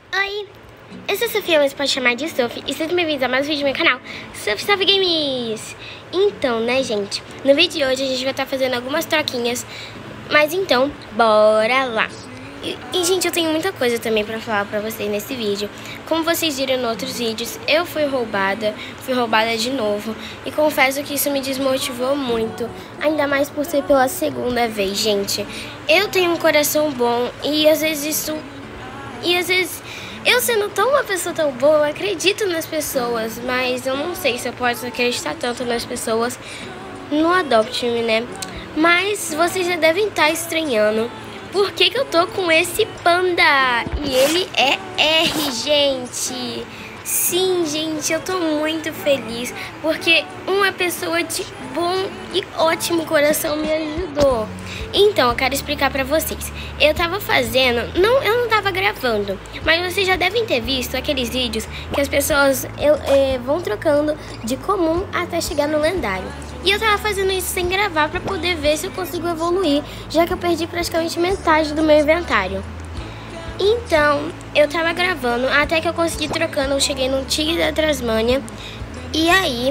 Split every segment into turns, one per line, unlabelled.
Oi, eu sou a Sofia, mas pode chamar de Sophie, e sejam bem-vindos a mais um vídeo do meu canal, Sophie Games. Então, né, gente, no vídeo de hoje a gente vai estar fazendo algumas troquinhas, mas então, bora lá. Gente, eu tenho muita coisa também pra falar pra vocês nesse vídeo. Como vocês viram em outros vídeos, eu fui roubada de novo. E confesso que isso me desmotivou muito, ainda mais por ser pela segunda vez, gente. Eu tenho um coração bom e às vezes eu sendo uma pessoa tão boa, eu acredito nas pessoas, mas eu não sei se eu posso acreditar tanto nas pessoas no Adopt-me, né? Mas vocês já devem estar estranhando por que eu tô com esse panda. E ele é R, gente. Sim, gente, eu tô muito feliz porque uma pessoa de bom e ótimo coração me ajudou. Então, eu quero explicar pra vocês. Eu tava fazendo, eu não tava gravando, mas vocês já devem ter visto aqueles vídeos que as pessoas vão trocando de comum até chegar no lendário. E eu tava fazendo isso sem gravar pra poder ver se eu consigo evoluir, já que eu perdi praticamente metade do meu inventário. Então, eu tava gravando até que eu consegui trocando, eu cheguei no Tigre da Tasmânia. E aí,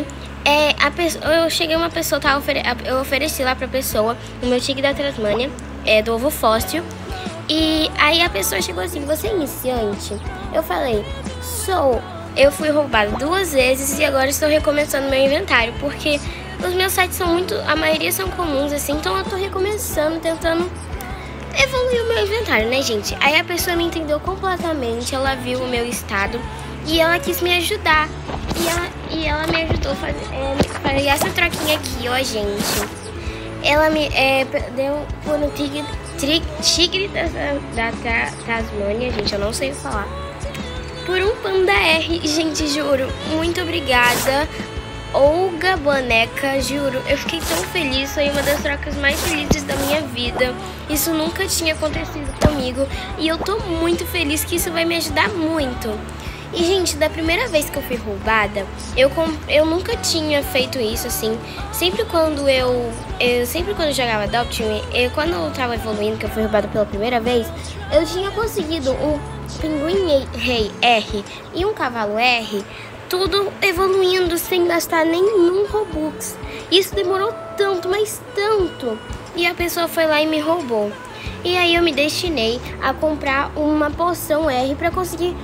eu ofereci lá pra pessoa o meu Tigre da Tasmânia, do ovo fóssil. E aí a pessoa chegou assim: você é iniciante? Eu falei, sou. Eu fui roubada 2 vezes e agora estou recomeçando meu inventário, porque os meus sites são a maioria são comuns assim, então eu tô recomeçando, tentando evoluir o meu inventário, né, gente? Aí a pessoa me entendeu completamente, ela viu o meu estado e ela quis me ajudar. E ela me ajudou a fazer essa troquinha aqui, ó, gente. Ela me deu por um tigre da Tasmânia, gente, eu não sei falar. Por um panda R, gente, juro, muito obrigada. Olga Boneca, juro, eu fiquei tão feliz, foi uma das trocas mais felizes da minha vida. Isso nunca tinha acontecido comigo e eu tô muito feliz que isso vai me ajudar muito. E, gente, da primeira vez que eu fui roubada, eu nunca tinha feito isso, assim. Sempre quando eu jogava Adopt-me, quando eu tava evoluindo, que eu fui roubada pela primeira vez, eu tinha conseguido um pinguim rei R e um cavalo R, tudo evoluindo sem gastar nenhum Robux. Isso demorou tanto, mas tanto. E a pessoa foi lá e me roubou. E aí eu me destinei a comprar uma poção R pra conseguir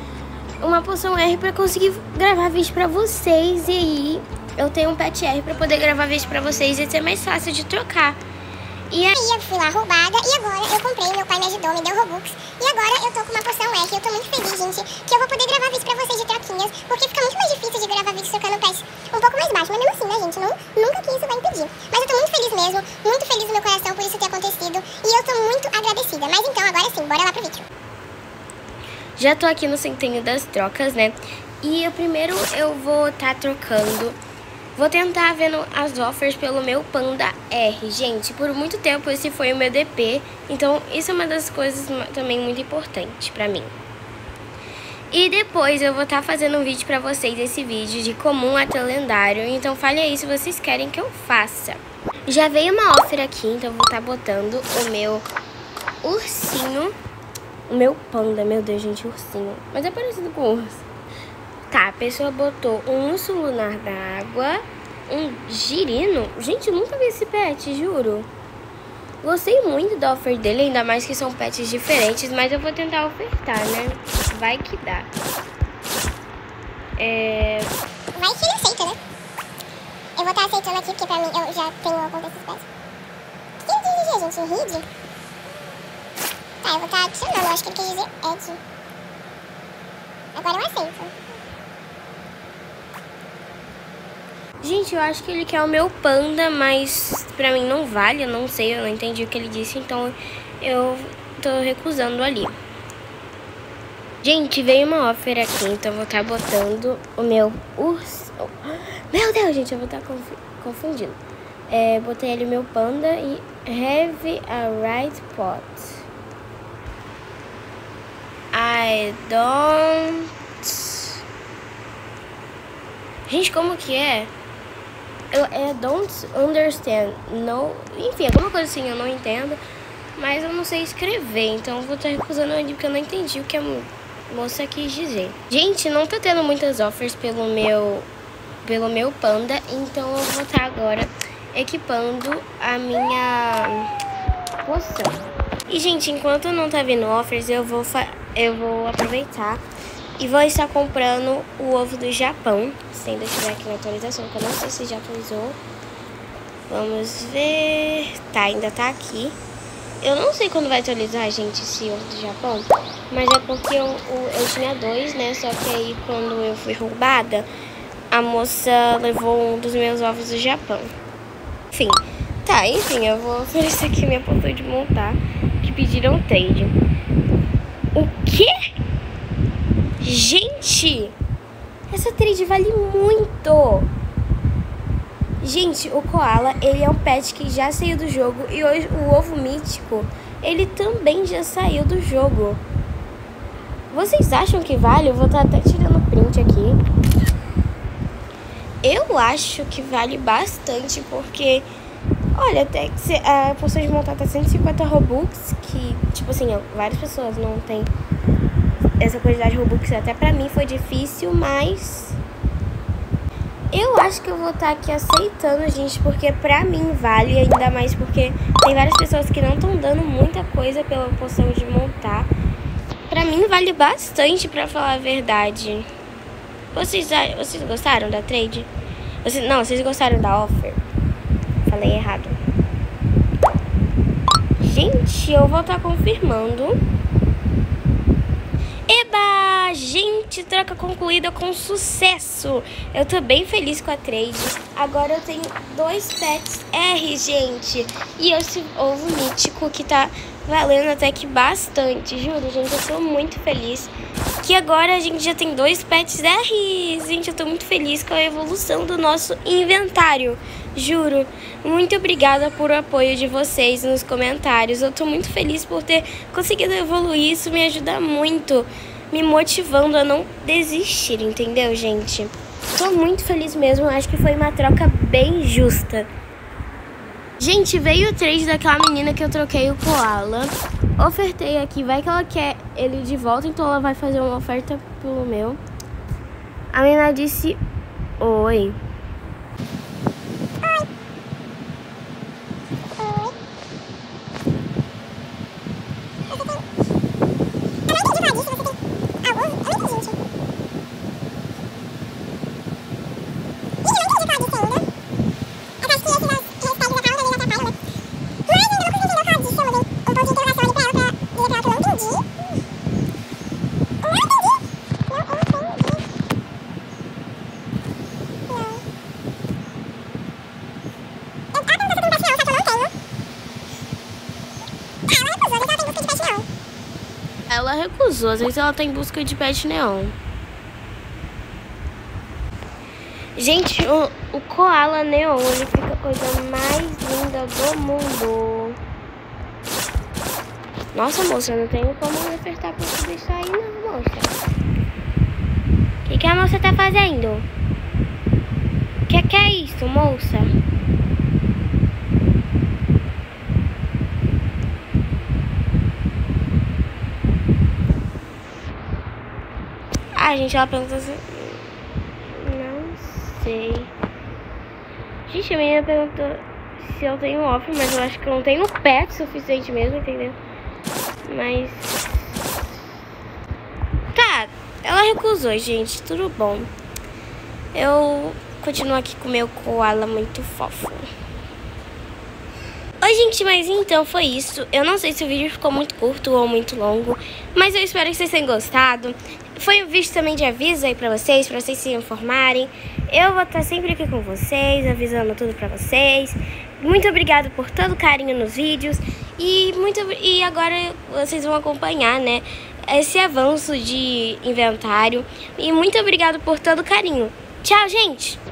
gravar vídeo pra vocês. E aí eu tenho um pet R pra poder gravar vídeo pra vocês e ser mais fácil de trocar. E aí eu fui lá roubada e agora eu comprei, meu pai me ajudou, me deu Robux. E agora eu tô com uma poção R, eu tô muito feliz, gente, que eu vou poder gravar vídeo pra vocês de troquinhas, porque fica muito mais difícil de gravar vídeos trocando pet um pouco mais baixo, mas mesmo assim, né, gente, nunca que isso vai impedir. Mas eu tô muito feliz mesmo, muito feliz no meu coração por isso ter acontecido e eu tô muito agradecida. Mas então, agora sim, bora lá pro vídeo. Já tô aqui no centrinho das trocas, né, e primeiro eu vou estar trocando. Vou tentar vendo as offers pelo meu panda R, gente. Por muito tempo esse foi o meu DP, então isso é uma das coisas também muito importante pra mim. E depois eu vou estar fazendo um vídeo pra vocês, esse vídeo de comum até lendário, então fale aí se vocês querem que eu faça. Já veio uma offer aqui, então eu vou estar botando o meu ursinho, o meu panda, meu Deus, gente, ursinho, mas é parecido com urso. Tá, a pessoa botou um urso lunar da água, um girino. Gente, eu nunca vi esse pet, juro. Gostei muito da offer dele, ainda mais que são pets diferentes, mas eu vou tentar ofertar, né? Vai que dá. Vai que ele aceita, né? Eu vou estar aceitando aqui, porque pra mim eu já tenho algum desses pets. O que ele quis dizer, gente? Reed? Tá, eu vou estar adicionando, eu acho que ele quis dizer Ed. Agora eu aceito. Gente, eu acho que ele quer o meu panda, mas pra mim não vale, eu não sei, eu não entendi o que ele disse, então eu tô recusando ali. Gente, veio uma offer aqui, então eu vou estar botando o meu urso. Meu Deus, gente, eu vou estar confundindo. Botei ali o meu panda e have a right pot. I don't... Gente, como que é? Eu don't understand. No... Enfim, alguma coisa assim, eu não entendo. Mas eu não sei escrever, então eu vou estar recusando ali porque eu não entendi o moça quis dizer. Gente, não tá tendo muitas offers pelo meu Panda, então eu vou estar agora equipando a minha poção. E, gente, enquanto não tá vindo offers, eu vou aproveitar e vou estar comprando o ovo do Japão. Se ainda estiver aqui na atualização, que eu não sei se já atualizou. Vamos ver. Tá, ainda tá aqui. Eu não sei quando vai atualizar, gente, esse ovo do Japão. Mas é porque eu tinha 2, né? Só que aí, quando eu fui roubada, a moça levou um dos meus ovos do Japão. Enfim. Tá, enfim, eu vou oferecer aqui minha poção de montar, que pediram trade. O quê? Gente! Essa trade vale muito! Gente, o Koala, ele é um pet que já saiu do jogo. E hoje o ovo mítico, ele também já saiu do jogo. Vocês acham que vale? Eu vou estar até tirando print aqui. Eu acho que vale bastante, porque... olha, até que a poção de montar tá 150 Robux, que, tipo assim, várias pessoas não tem essa quantidade de Robux. Até pra mim foi difícil, mas... eu acho que eu vou estar aqui aceitando, gente, porque pra mim vale, ainda mais porque tem várias pessoas que não estão dando muita coisa pela poção de montar. Pra mim vale bastante, pra falar a verdade. Vocês gostaram da trade? Vocês gostaram da offer? Falei errado. Gente, eu vou estar confirmando. Eba! Gente, troca concluída com sucesso. Eu tô bem feliz com a trade. Agora eu tenho 2 pets R, gente. E esse ovo mítico que tá valendo até que bastante. Juro, gente, eu tô muito feliz. Que agora a gente já tem 2 pets R. Gente, eu tô muito feliz com a evolução do nosso inventário. Juro, muito obrigada por o apoio de vocês nos comentários. Eu tô muito feliz por ter conseguido evoluir. Isso me ajuda muito, me motivando a não desistir, entendeu, gente? Tô muito feliz mesmo. Acho que foi uma troca bem justa. Gente, veio o trade daquela menina que eu troquei o Koala. Ofertei aqui, vai que ela quer ele de volta, então ela vai fazer uma oferta pelo meu. A menina disse oi. Ela recusou, às vezes ela tá em busca de pet neon. Gente, o Koala neon, ele fica a coisa mais linda do mundo. Nossa, moça, eu não tenho como apertar pra tudo isso aí não, moça. O que a moça tá fazendo? O que é isso, moça? Ah, gente, ela perguntou assim... não sei. Gente, a menina perguntou se eu tenho off, mas eu acho que eu não tenho pet suficiente mesmo, entendeu? Mas... tá, ela recusou, gente, tudo bom. Eu continuo aqui com o meu Koala muito fofo. Oi, gente, mas então foi isso. Eu não sei se o vídeo ficou muito curto ou muito longo, mas eu espero que vocês tenham gostado. Foi um vídeo também de aviso aí pra vocês se informarem. Eu vou estar sempre aqui com vocês, avisando tudo pra vocês. Muito obrigada por todo o carinho nos vídeos. E agora vocês vão acompanhar, né, esse avanço de inventário. E muito obrigada por todo o carinho. Tchau, gente!